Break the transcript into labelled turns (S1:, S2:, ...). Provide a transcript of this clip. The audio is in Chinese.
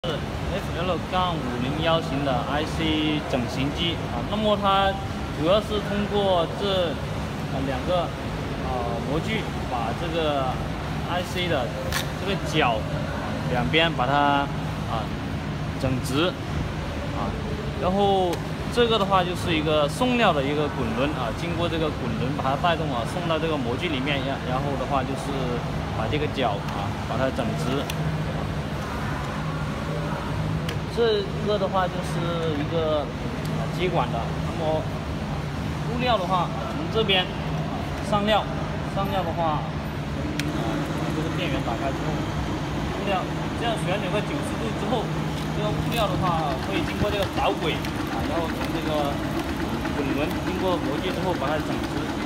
S1: FL-501型的 IC 整形机啊，那么它主要是通过这两个模具把这个 IC 的这个角两边把它整直然后这个的话就是一个送料的一个滚轮经过这个滚轮把它带动送到这个模具里面，然后的话就是把这个角把它整直。这个的话就是一个接管的，那么物料的话从这边上料的话，把这个电源打开之后，物料这样旋转个90度之后，这个物料的话会经过这个导轨然后从这个滚轮经过模具之后把它整直。